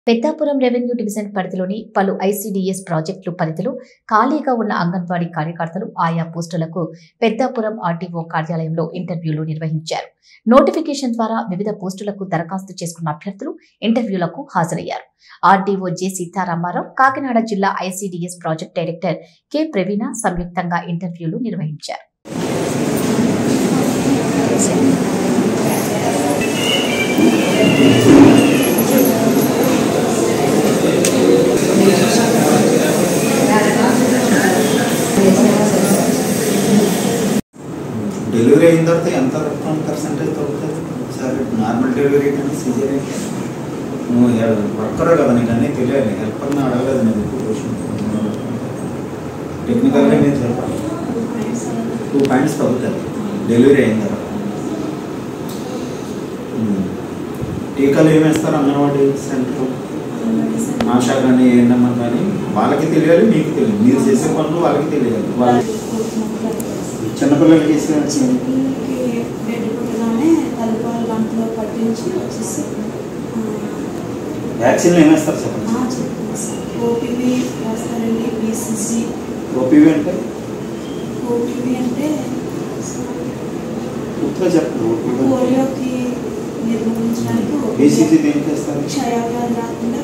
Peddapuram revenue division పరిధిలోని పలు ICDS ప్రాజెక్టులు పరిధిలో ఖాళీగా ఉన్న అంగన్వాడీ కార్యకర్తలు ఆయా పోస్టులకు పెద్దాపురం ఆర్టీఓ కార్యాలయంలో ఇంటర్వ్యూలు నిర్వహించారు. నోటిఫికేషన్ ద్వారా వివిధ పోస్టులకు దరఖాస్తు చేసుకున్న అభ్యర్థులు ఇంటర్వ్యూలకు హాజరయ్యారు. ఆర్డీఓ జె సీతారామారావు, కాకినాడ జిల్లా ICDS project director K Praveena సంయుక్తంగా ఇంటర్వ్యూలు నిర్వహించారు. డెలివరీ అయిన తర్వాత ఎంత పర్సెంటేజ్ తగ్గుతుంది సార్? నార్మల్ డెలివరీ కానీ సిజేరియన్ నువ్వు వర్కరే కదా, నీకు అన్నీ తెలియాలి. హెల్పర్ని అడగలేదు నేను ఎక్కువ క్వశ్చన్. టెక్నికల్గా నేను చెప్పాలి 2 పాయింట్స్ తగ్గుతుంది డెలివరీ అయిన తర్వాత. టీకాలు ఏమేస్తారు అంగన్వాడీ సెంటర్ ఆశా కానీ ఏంటమ్మా కానీ వాళ్ళకి తెలియాలి, మీకు తెలియాలి. మీరు చేసే పనులు వాళ్ళకి తెలియాలి. వాళ్ళు చిన్నపిల్లలకి వ్యాక్సిన్లు ఏమేస్తారు చెప్పండి. ఓపీవీ అంటే పోలియోకి నిర్మూలించడానికి, బీసీజీ దేనికి వేస్తారు? క్షయవ్యాధి రాకుండా